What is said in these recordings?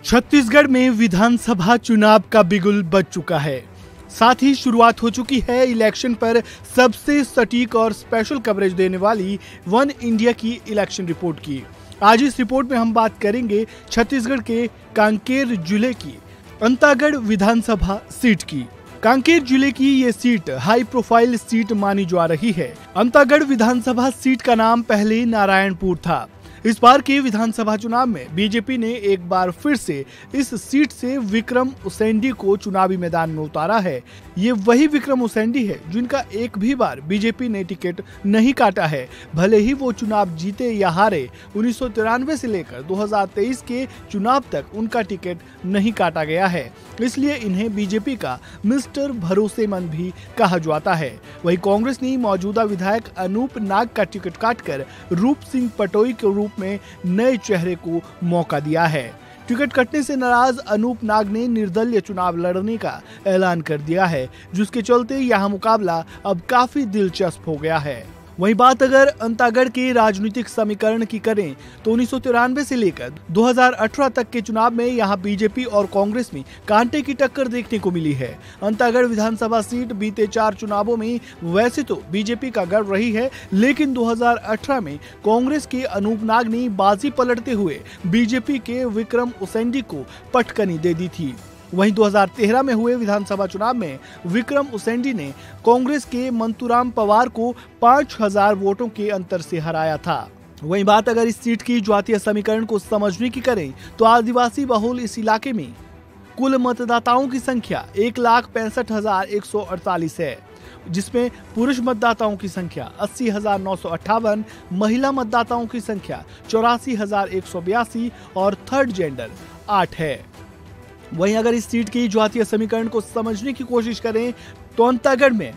छत्तीसगढ़ में विधानसभा चुनाव का बिगुल बज चुका है। साथ ही शुरुआत हो चुकी है इलेक्शन पर सबसे सटीक और स्पेशल कवरेज देने वाली वन इंडिया की इलेक्शन रिपोर्ट की। आज इस रिपोर्ट में हम बात करेंगे छत्तीसगढ़ के कांकेर जिले की अंतागढ़ विधानसभा सीट की। कांकेर जिले की ये सीट हाई प्रोफाइल सीट मानी जा रही है। अंतागढ़ विधानसभा सीट का नाम पहले नारायणपुर था। इस बार के विधानसभा चुनाव में बीजेपी ने एक बार फिर से इस सीट से विक्रम उसेंडी को चुनावी मैदान में उतारा है। ये वही विक्रम उसेंडी है जिनका एक भी बार बीजेपी ने टिकट नहीं काटा है, भले ही वो चुनाव जीते या हारे। 1993 से लेकर 2023 के चुनाव तक उनका टिकट नहीं काटा गया है, इसलिए इन्हें बीजेपी का मिस्टर भरोसेमंद भी कहा जाता है। वही कांग्रेस ने मौजूदा विधायक अनूप नाग का टिकट काटकर रूप सिंह पटोई के रूप में नए चेहरे को मौका दिया है। टिकट कटने से नाराज अनूप नाग ने निर्दलीय चुनाव लड़ने का ऐलान कर दिया है, जिसके चलते यहां मुकाबला अब काफी दिलचस्प हो गया है। वहीं बात अगर अंतागढ़ के राजनीतिक समीकरण की करें तो 1993 से लेकर 2018 तक के चुनाव में यहां बीजेपी और कांग्रेस में कांटे की टक्कर देखने को मिली है। अंतागढ़ विधानसभा सीट बीते 4 चुनावों में वैसे तो बीजेपी का गढ़ रही है, लेकिन 2018 में कांग्रेस के अनूप नाग ने बाजी पलटते हुए बीजेपी के विक्रम उसेंडी को पटकनी दे दी थी। वहीं 2013 में हुए विधानसभा चुनाव में विक्रम उसेंडी ने कांग्रेस के मंतूराम पवार को 5000 वोटों के अंतर से हराया था। वहीं बात अगर इस सीट की जातीय समीकरण को समझने की करें तो आदिवासी बहुल इस इलाके में कुल मतदाताओं की संख्या 1,65,148 है, जिसमें पुरुष मतदाताओं की संख्या 80,958, महिला मतदाताओं की संख्या 84,182 और थर्ड जेंडर 8 है। वहीं अगर इस सीट की जातीय समीकरण को समझने की कोशिश करें तो अंतागढ़ में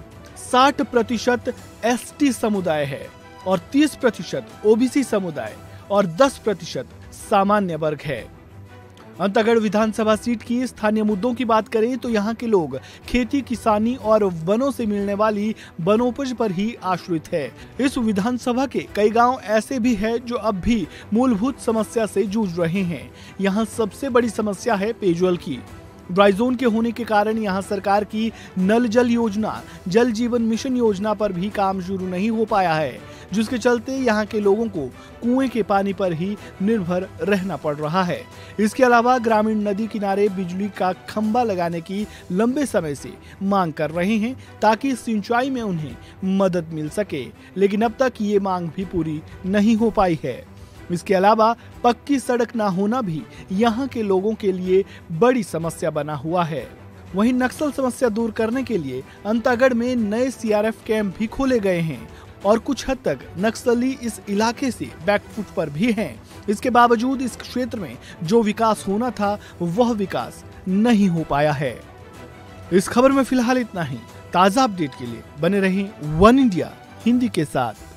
60% एसटी समुदाय है और 30% ओबीसी समुदाय और 10% सामान्य वर्ग है। अंतागढ़ विधानसभा सीट की स्थानीय मुद्दों की बात करें तो यहाँ के लोग खेती, किसानी और वनों से मिलने वाली वनोपज पर ही आश्रित है। इस विधानसभा के कई गांव ऐसे भी हैं जो अब भी मूलभूत समस्या से जूझ रहे हैं। यहाँ सबसे बड़ी समस्या है पेयजल की। ड्राई जोन के होने के कारण यहाँ सरकार की नल जल योजना, जल जीवन मिशन योजना पर भी काम शुरू नहीं हो पाया है, जिसके चलते यहाँ के लोगों को कुएं के पानी पर ही निर्भर रहना पड़ रहा है। इसके अलावा ग्रामीण नदी किनारे बिजली का खंभा लगाने की लंबे समय से मांग कर रहे हैं ताकि सिंचाई में उन्हें मदद मिल सके, लेकिन अब तक ये मांग भी पूरी नहीं हो पाई है। इसके अलावा पक्की सड़क ना होना भी यहाँ के लोगों के लिए बड़ी समस्या बना हुआ है। वहीं नक्सल समस्या दूर करने के लिए अंतागढ़ में नए सीआरएफ कैंप भी खोले गए हैं और कुछ हद तक नक्सली इस इलाके से बैकफुट पर भी हैं। इसके बावजूद इस क्षेत्र में जो विकास होना था वह विकास नहीं हो पाया है। इस खबर में फिलहाल इतना ही। ताजा अपडेट के लिए बने रहें वन इंडिया हिंदी के साथ।